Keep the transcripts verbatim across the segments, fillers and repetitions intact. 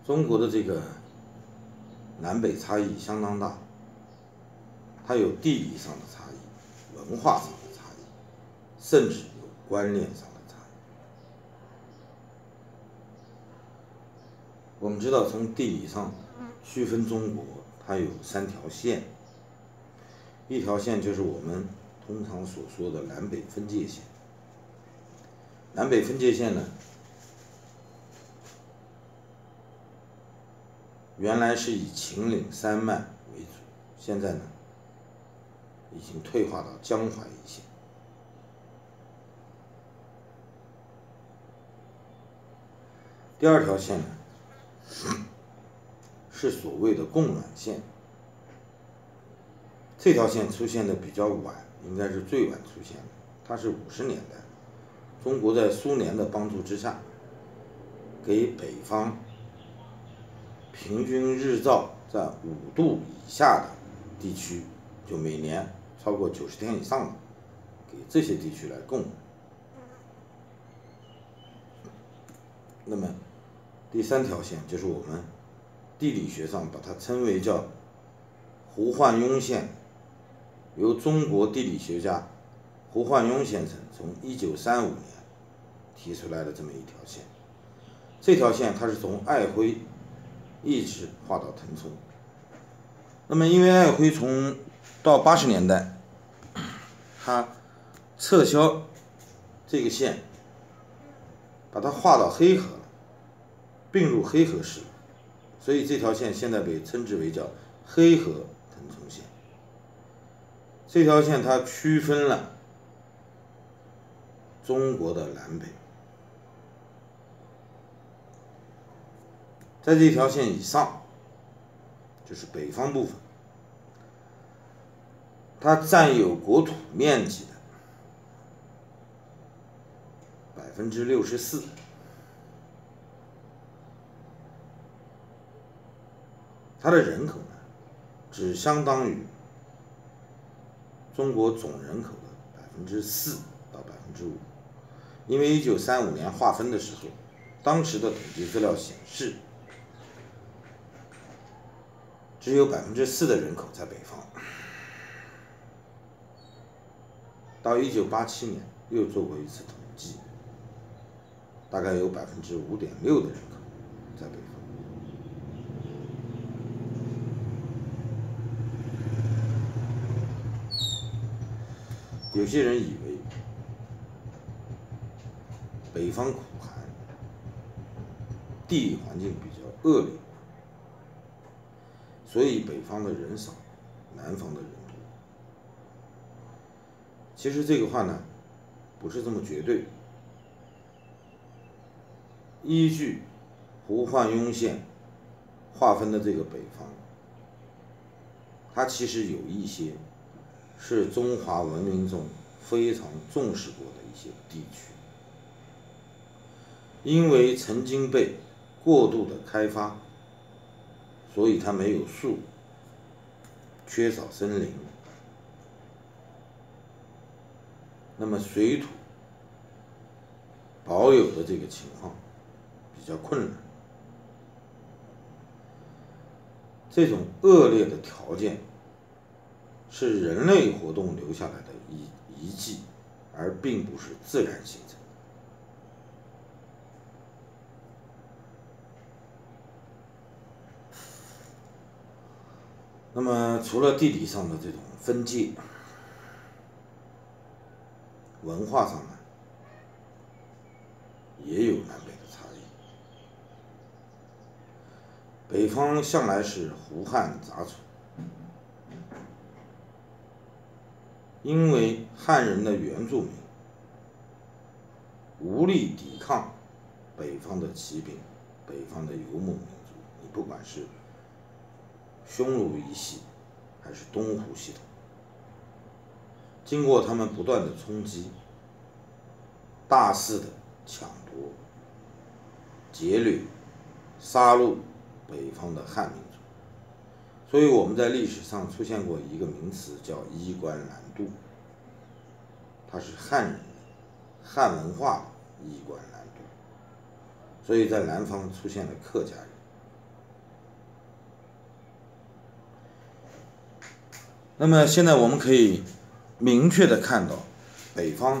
中国的这个南北差异相当大，它有地理上的差异、文化上的差异，甚至有观念上的差异。我们知道，从地理上区分中国，它有三条线，一条线就是我们通常所说的南北分界线。南北分界线呢，原来是以秦岭山脉为主，现在呢，已经退化到江淮一线。第二条线呢，是所谓的供暖线。这条线出现的比较晚，应该是最晚出现的，它是五十年代，中国在苏联的帮助之下，给北方平均日照在五度以下的地区，就每年超过九十天以上的，给这些地区来供暖。那么第三条线就是我们地理学上把它称为叫胡焕庸线，由中国地理学家胡焕庸先生从一九三五年提出来的这么一条线。这条线它是从爱辉一直画到腾冲。那么因为爱辉从到八十年代，他撤销这个线，把它划到黑河了，并入黑河市，所以这条线现在被称之为叫黑河腾冲线。这条线它区分了中国的南北，在这条线以上就是北方部分，它占有国土面积的百分之六十四，它的人口呢，只相当于中国总人口的百分之四到百分之五。因为一九三五年划分的时候，当时的统计资料显示，只有百分之四的人口在北方。到一九八七年又做过一次统计，大概有百分之五点六的人口在北方。有些人以为北方苦寒，地理环境比较恶劣，所以北方的人少，南方的人多。其实这个话呢，不是这么绝对。依据胡焕庸线划分的这个北方，它其实有一些是中华文明中非常重视过的一些地区，因为曾经被过度的开发，所以它没有树，缺少森林，那么水土保有的这个情况比较困难。这种恶劣的条件是人类活动留下来的遗遗迹，而并不是自然形成。那么除了地理上的这种分界，文化上呢，也有南北的差异。北方向来是胡汉杂处，因为汉人的原住民无力抵抗北方的骑兵，北方的游牧民族，你不管是匈奴一系还是东胡系统，经过他们不断的冲击，大肆的抢夺、劫掠、杀戮北方的汉民族，所以我们在历史上出现过一个名词叫衣冠南渡，它是汉人汉文化的衣冠南渡，所以在南方出现了客家人， 那么现在我们可以明确的看到，北方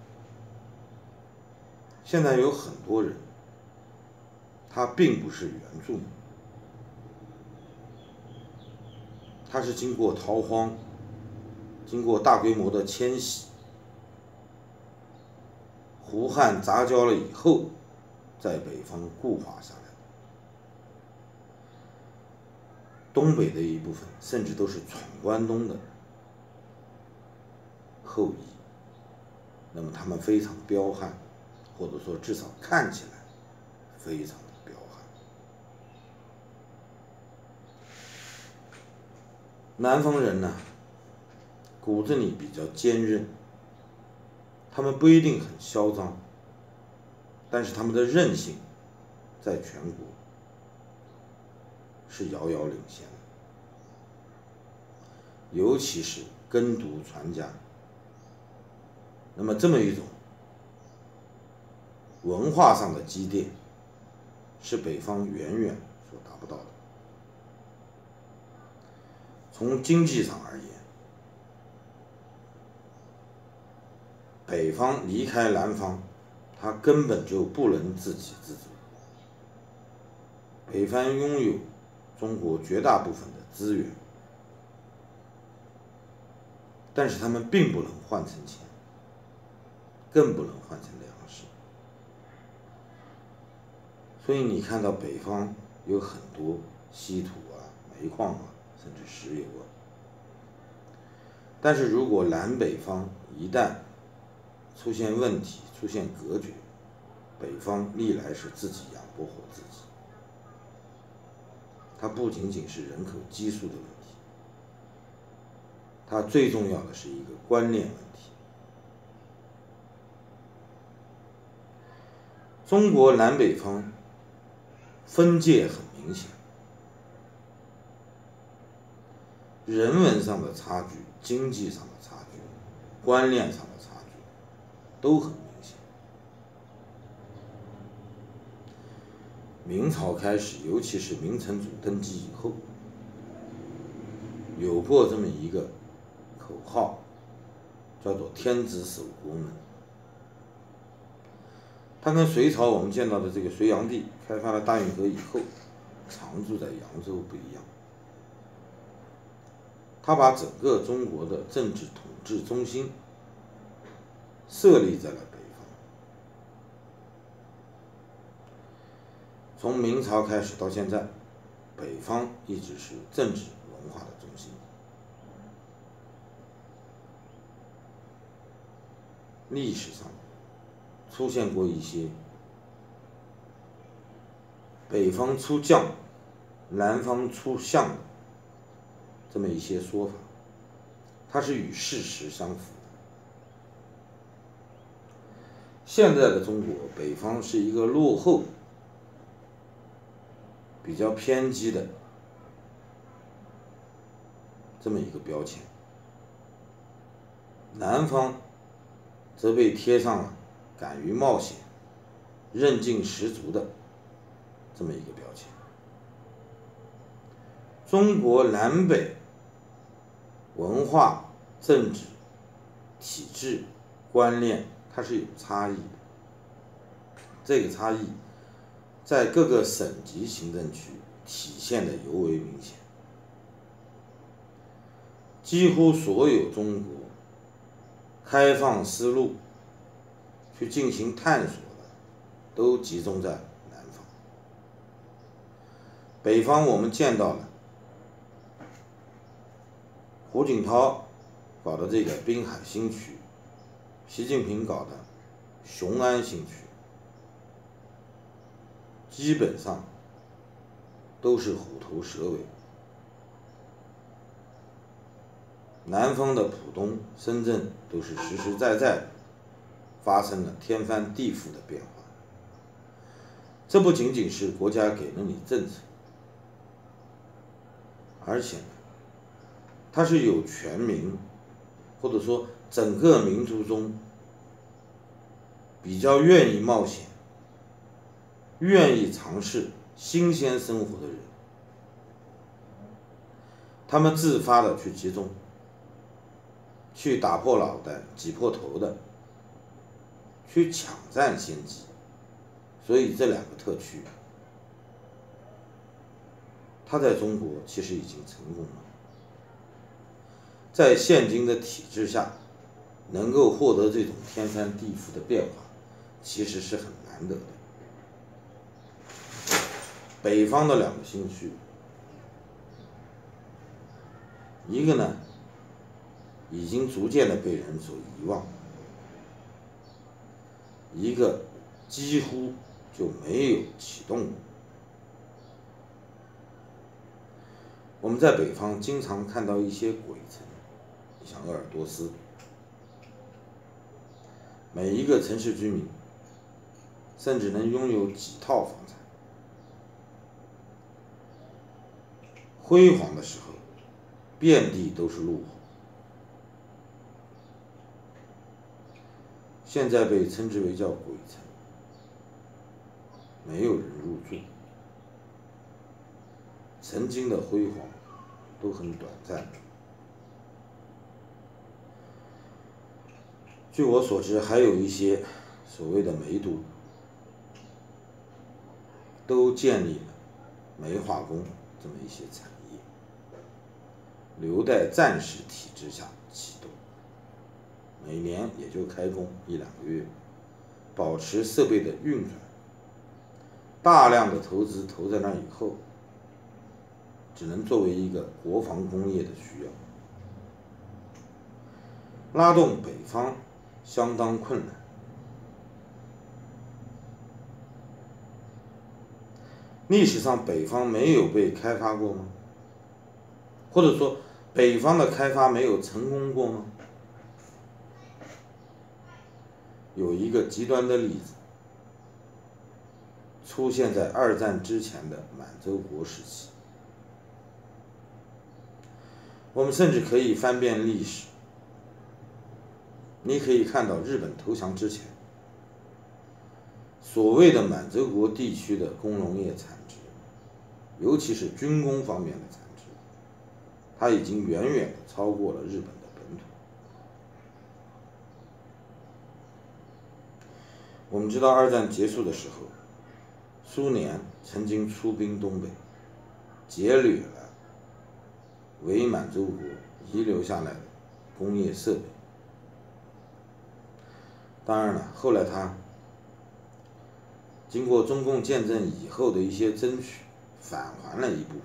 现在有很多人，他并不是原住民，他是经过逃荒，经过大规模的迁徙，胡汉杂交了以后，在北方固化下来的。东北的一部分甚至都是闯关东的后裔，那么他们非常彪悍，或者说至少看起来非常的彪悍。南方人呢，骨子里比较坚韧，他们不一定很嚣张，但是他们的韧性在全国是遥遥领先的，尤其是耕读传家。那么这么一种文化上的积淀，是北方远远所达不到的。从经济上而言，北方离开南方，它根本就不能自给自足。北方拥有中国绝大部分的资源，但是他们并不能换成钱，更不能换成粮食。所以你看到北方有很多稀土啊、煤矿啊，甚至石油啊。但是如果南北方一旦出现问题、出现隔绝，北方历来是自己养不活自己。它不仅仅是人口基数的问题，它最重要的是一个观念问题。中国南北方分界很明显，人文上的差距、经济上的差距、观念上的差距都很明显。明朝开始，尤其是明成祖登基以后，有过这么一个口号，叫做天子守国门。他跟隋朝我们见到的这个隋炀帝开发了大运河以后常住在扬州不一样，他把整个中国的政治统治中心设立在了北方。从明朝开始到现在，北方一直是政治文化的中心。历史上出现过一些北方出将、南方出相的这么一些说法，它是与事实相符的。现在的中国，北方是一个落后、比较偏激的这么一个标签，南方则被贴上了敢于冒险、韧劲十足的这么一个标签。中国南北文化、政治、体制、观念，它是有差异的。这个差异在各个省级行政区体现的尤为明显。几乎所有中国开放思路去进行探索的，都集中在南方。北方我们见到了胡锦涛搞的这个滨海新区，习近平搞的雄安新区，基本上都是虎头蛇尾。南方的浦东、深圳都是实实在在发生了天翻地覆的变化。这不仅仅是国家给了你政策，而且呢，它是有全民或者说整个民族中比较愿意冒险、愿意尝试新鲜生活的人，他们自发的去集中， 去打破脑袋、挤破头的去抢占先机，所以这两个特区，它在中国其实已经成功了。在现今的体制下，能够获得这种天翻地覆的变化，其实是很难得的。北方的两个兴区，一个呢，已经逐渐的被人所遗忘，一个几乎就没有启动过。我们在北方经常看到一些鬼城，像鄂尔多斯，每一个城市居民甚至能拥有几套房产，辉煌的时候遍地都是路。现在被称之为叫鬼城，没有人入住。曾经的辉煌都很短暂。据我所知，还有一些所谓的煤都，都建立了煤化工这么一些产业，留待暂时体制下启动，每年也就开工一两个月，保持设备的运转。大量的投资投在那以后，只能作为一个国防工业的需要，拉动北方相当困难。历史上北方没有被开发过吗？或者说北方的开发没有成功过吗？有一个极端的例子，出现在二战之前的满洲国时期。我们甚至可以翻遍历史，你可以看到日本投降之前，所谓的满洲国地区的工农业产值，尤其是军工方面的产值，它已经远远的超过了日本的本土。我们知道二战结束的时候，苏联曾经出兵东北，劫掠了伪满洲国遗留下来的工业设备。当然了，后来他经过中共建政以后的一些争取，返还了一部分，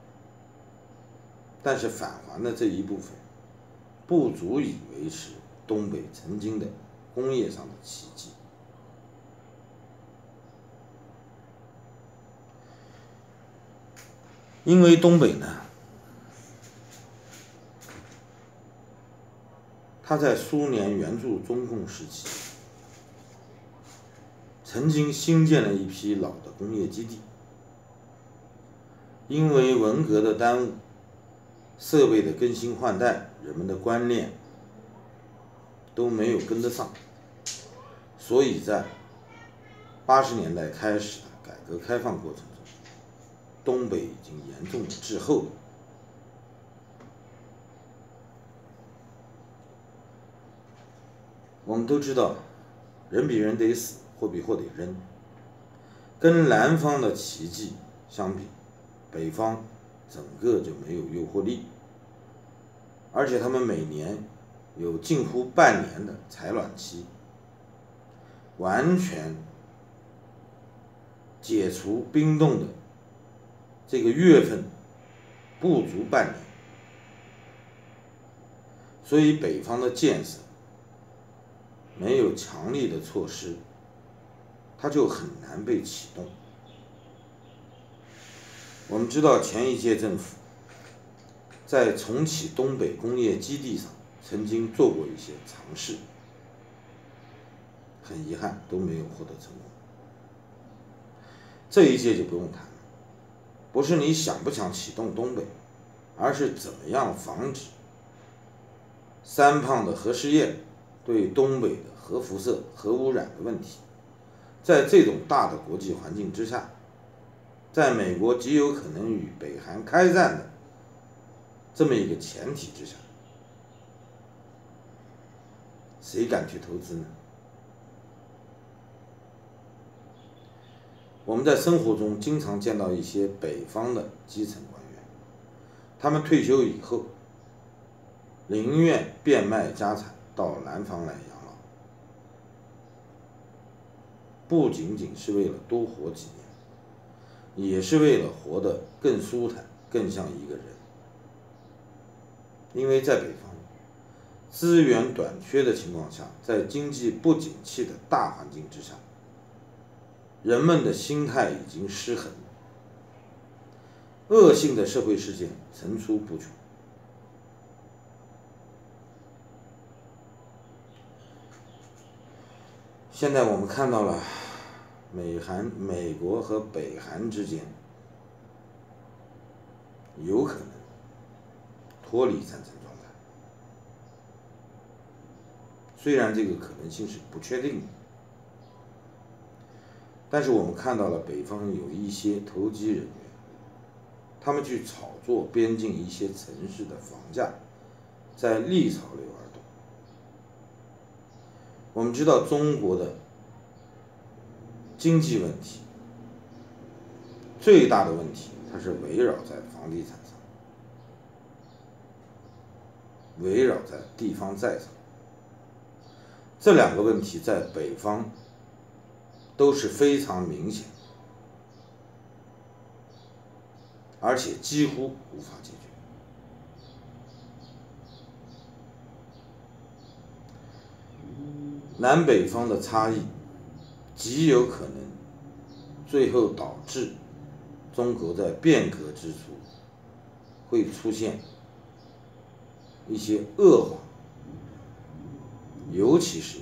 但是返还的这一部分不足以维持东北曾经的工业上的奇迹。因为东北呢，它在苏联援助中共时期，曾经兴建了一批老的工业基地，因为文革的耽误，设备的更新换代，人们的观念都没有跟得上，所以在八十年代开始的改革开放过程中，东北已经严重的滞后了。我们都知道，人比人得死，货比货得扔。跟南方的奇迹相比，北方整个就没有诱惑力，而且他们每年有近乎半年的采卵期，完全解除冰冻的这个月份不足半年，所以北方的建设没有强力的措施，它就很难被启动。我们知道前一届政府在重启东北工业基地上曾经做过一些尝试，很遗憾都没有获得成功。这一届就不用谈了，不是你想不想启动东北，而是怎么样防止三胖的核试验对东北的核辐射、核污染的问题。在这种大的国际环境之下，在美国极有可能与北韩开战的这么一个前提之下， 谁敢去投资呢？我们在生活中经常见到一些北方的基层官员，他们退休以后，宁愿变卖家产到南方来养老，不仅仅是为了多活几年，也是为了活得更舒坦，更像一个人。因为在北方，资源短缺的情况下，在经济不景气的大环境之下，人们的心态已经失衡，恶性的社会事件层出不穷。现在我们看到了美韩美国和北韩之间有可能脱离战争状态，虽然这个可能性是不确定的，但是我们看到了北方有一些投机人员，他们去炒作边境一些城市的房价，在逆潮流而动。我们知道中国的经济问题最大的问题，它是围绕在房地产上，围绕在地方债上。这两个问题在北方都是非常明显，而且几乎无法解决。南北方的差异极有可能最后导致中国在变革之初会出现一些恶化，尤其是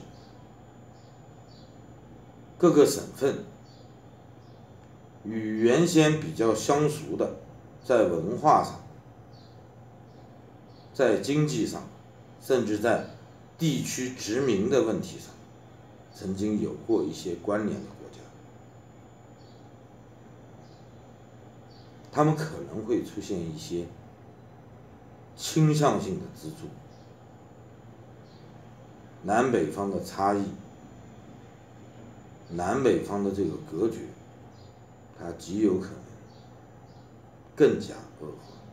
各个省份与原先比较相熟的，在文化上、在经济上，甚至在地区殖民的问题上，曾经有过一些关联的国家，他们可能会出现一些倾向性的支柱。南北方的差异，南北方的这个格局，它极有可能更加恶化。